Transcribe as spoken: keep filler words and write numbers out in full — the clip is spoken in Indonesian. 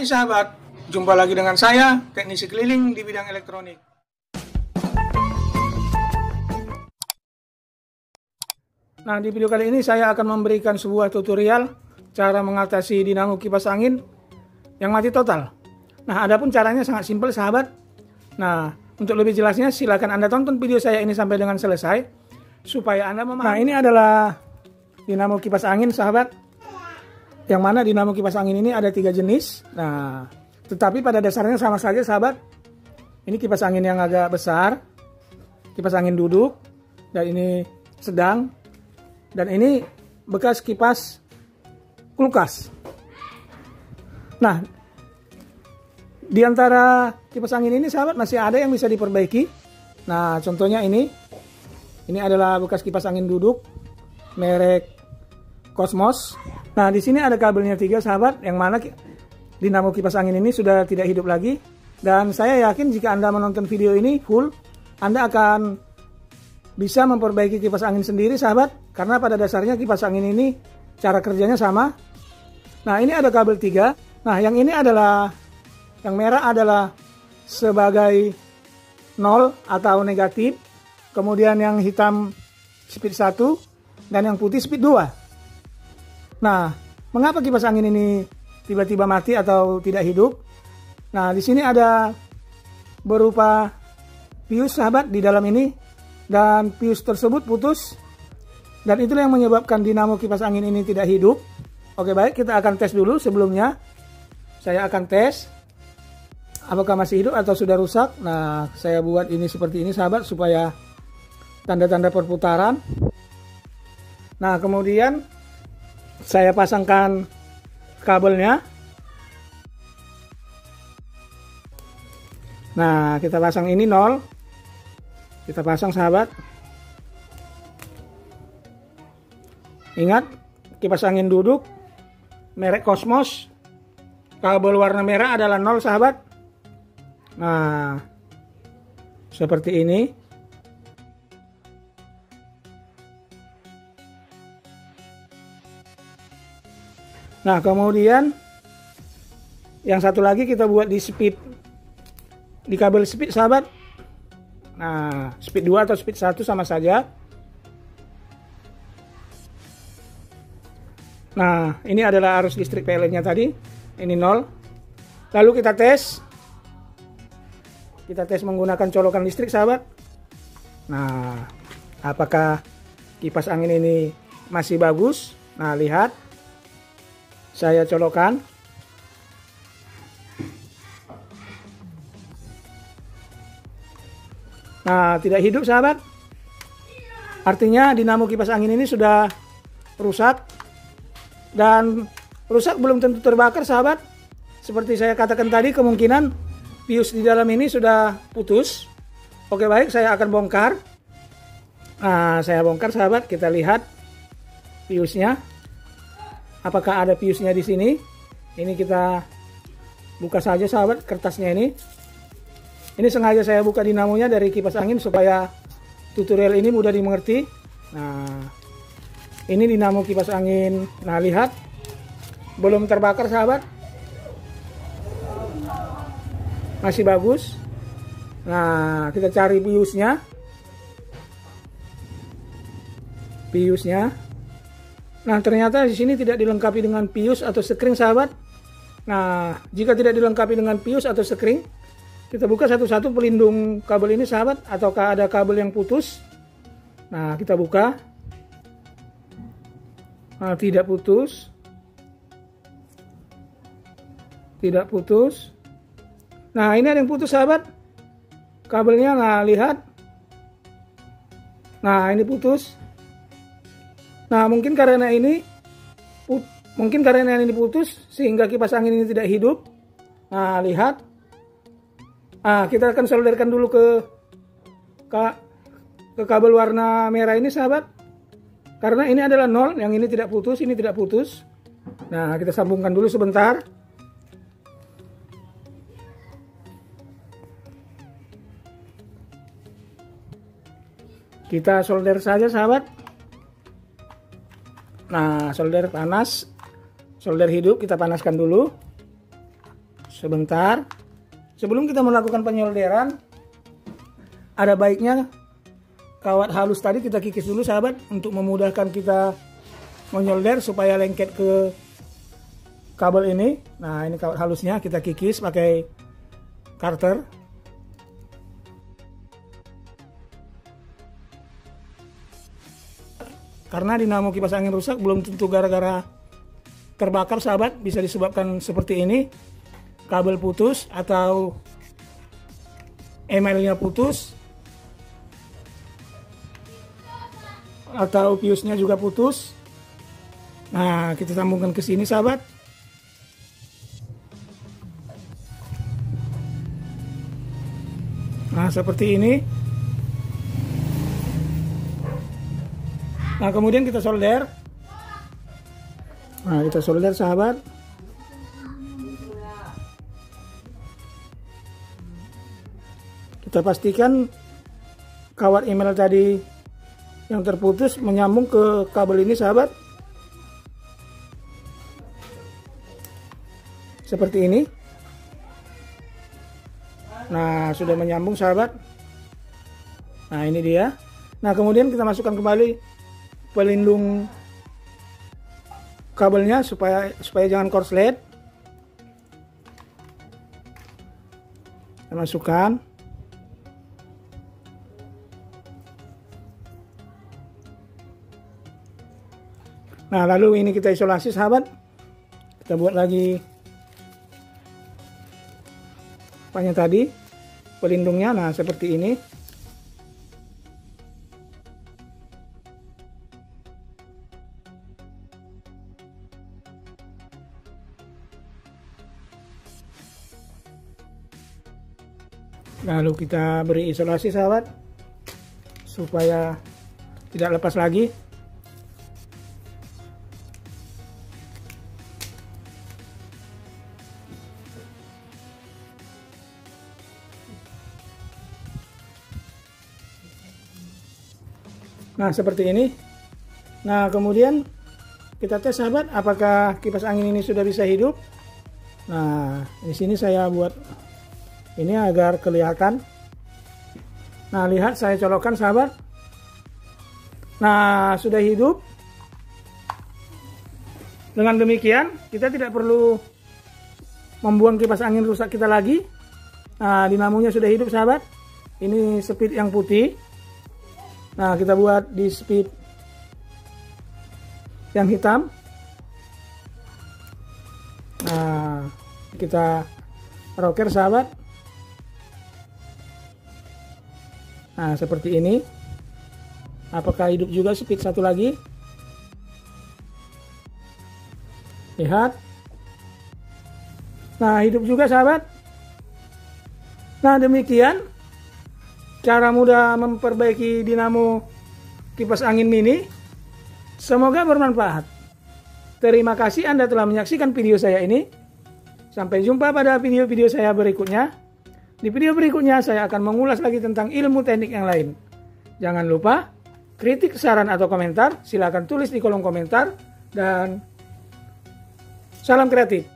Hai sahabat, jumpa lagi dengan saya, teknisi keliling di bidang elektronik. Nah, di video kali ini saya akan memberikan sebuah tutorial cara mengatasi dinamo kipas angin yang mati total. Nah, adapun caranya sangat simpel sahabat. Nah, untuk lebih jelasnya silakan Anda tonton video saya ini sampai dengan selesai supaya Anda memahami. Nah, ini adalah dinamo kipas angin sahabat. Yang mana dinamo kipas angin ini ada tiga jenis. Nah, tetapi pada dasarnya sama saja sahabat. Ini kipas angin yang agak besar, kipas angin duduk, dan ini sedang, dan ini bekas kipas kulkas. Nah, di antara kipas angin ini sahabat masih ada yang bisa diperbaiki. Nah, contohnya ini, ini adalah bekas kipas angin duduk merek Cosmos. Nah, di sini ada kabelnya tiga sahabat, yang mana dinamo kipas angin ini sudah tidak hidup lagi. Dan saya yakin jika Anda menonton video ini full, Anda akan bisa memperbaiki kipas angin sendiri sahabat, karena pada dasarnya kipas angin ini cara kerjanya sama. Nah, ini ada kabel tiga. Nah, yang ini adalah, yang merah adalah sebagai nol atau negatif, kemudian yang hitam speed satu, dan yang putih speed dua. Nah, mengapa kipas angin ini tiba-tiba mati atau tidak hidup? Nah, di sini ada berupa pius sahabat di dalam ini, dan pius tersebut putus, dan itulah yang menyebabkan dinamo kipas angin ini tidak hidup. Oke, baik, kita akan tes dulu. Sebelumnya saya akan tes apakah masih hidup atau sudah rusak. Nah, saya buat ini seperti ini sahabat supaya tanda-tanda perputaran. Nah, kemudian saya pasangkan kabelnya. Nah, kita pasang ini nol. Kita pasang sahabat. Ingat, kipas angin duduk merek Cosmos. Kabel warna merah adalah nol sahabat. Nah, seperti ini. Nah, kemudian yang satu lagi kita buat di speed, di kabel speed sahabat. Nah, speed dua atau speed satu sama saja. Nah, ini adalah arus listrik P L N nya tadi. Ini nol. Lalu kita tes. Kita tes menggunakan colokan listrik sahabat. Nah, apakah kipas angin ini masih bagus? Nah, lihat. Saya colokkan. Nah, tidak hidup sahabat. Artinya dinamo kipas angin ini sudah rusak. Dan rusak belum tentu terbakar sahabat. Seperti saya katakan tadi, kemungkinan pius di dalam ini sudah putus. Oke, baik, saya akan bongkar. Nah, saya bongkar sahabat, kita lihat piusnya. Apakah ada piusnya di sini? Ini kita buka saja sahabat kertasnya ini. Ini sengaja saya buka dinamonya dari kipas angin supaya tutorial ini mudah dimengerti. Nah, ini dinamo kipas angin. Nah, lihat, belum terbakar sahabat. Masih bagus. Nah, kita cari piusnya. Piusnya. Nah, ternyata di sini tidak dilengkapi dengan pius atau sekring sahabat. Nah, jika tidak dilengkapi dengan pius atau sekring, kita buka satu-satu pelindung kabel ini sahabat, ataukah ada kabel yang putus. Nah, kita buka. Nah, tidak putus. Tidak putus. Nah, ini ada yang putus sahabat. Kabelnya, nah lihat. Nah, ini putus. Nah, mungkin karena ini put, mungkin karena ini putus sehingga kipas angin ini tidak hidup. Nah, lihat. Nah, kita akan solderkan dulu ke, ke ke kabel warna merah ini sahabat. Karena ini adalah nol, yang ini tidak putus, ini tidak putus. Nah, kita sambungkan dulu sebentar. Kita solder saja sahabat. Nah, solder panas, solder hidup kita panaskan dulu. sebentar. Sebelum kita melakukan penyolderan, ada baiknya kawat halus tadi kita kikis dulu sahabat, untuk memudahkan kita menyolder supaya lengket ke kabel ini. Nah, ini kawat halusnya kita kikis pakai karter. Karena dinamo kipas angin rusak belum tentu gara-gara terbakar sahabat, bisa disebabkan seperti ini, kabel putus atau emelnya putus atau fuse-nya juga putus. Nah, kita sambungkan ke sini sahabat. Nah, seperti ini. Nah, kemudian kita solder. Nah, kita solder sahabat. Kita pastikan kawat email tadi yang terputus menyambung ke kabel ini sahabat. Seperti ini. Nah, sudah menyambung sahabat. Nah, ini dia. Nah, kemudian kita masukkan kembali pelindung kabelnya supaya supaya jangan korslet. Kita masukkan. Nah, lalu ini kita isolasi sahabat. Kita buat lagi apanya tadi, pelindungnya. Nah, seperti ini. Lalu kita beri isolasi sahabat supaya tidak lepas lagi. Nah, seperti ini. Nah, kemudian kita tes sahabat apakah kipas angin ini sudah bisa hidup. Nah, di sini saya buat ini agar kelihatan. Nah, lihat saya colokkan sahabat. Nah, sudah hidup. Dengan demikian kita tidak perlu membuang kipas angin rusak kita lagi. Nah, dinamonya sudah hidup sahabat. Ini speed yang putih. Nah, kita buat di speed yang hitam. Nah, kita rocker sahabat. Nah, seperti ini. Apakah hidup juga speed satu lagi? Lihat. Nah, hidup juga sahabat. Nah, demikian cara mudah memperbaiki dinamo kipas angin mini. Semoga bermanfaat. Terima kasih Anda telah menyaksikan video saya ini. Sampai jumpa pada video-video saya berikutnya. Di video berikutnya saya akan mengulas lagi tentang ilmu teknik yang lain. Jangan lupa, kritik, saran, atau komentar silakan tulis di kolom komentar. Dan salam kreatif.